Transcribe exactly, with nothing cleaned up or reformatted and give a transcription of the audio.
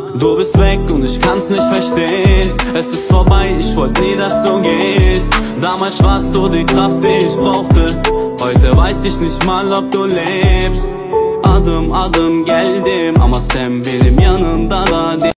Du bist weg und ich kann's nicht verstehen. Es ist vorbei, ich wollte nie, dass du gehst. Damals warst du die Kraft, die ich brauchte. Heute weiß ich nicht mal, ob du lebst. Adım adım geldim ama sen benim yanımda da değil.